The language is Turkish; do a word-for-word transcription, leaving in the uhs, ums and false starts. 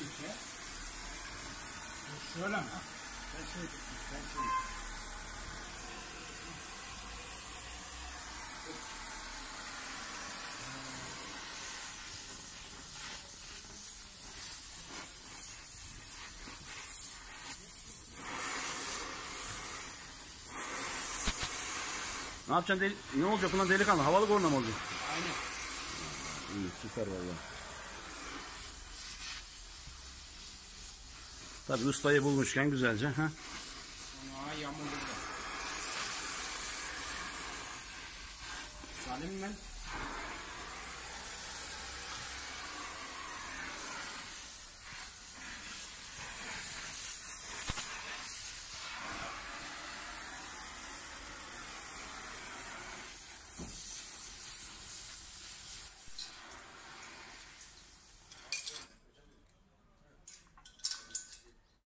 içe. Şöyle mi? Ben şöyle, ben şöyle. Ne yapacaksın? Deli... Ne olacak bundan delikanlı? Havalı korna mı olacak? Aynen. İyi, süper vallahi. Tabii ustayı bulmuşken güzelce. Ha? Aa, yağmurlu da. Salim ben.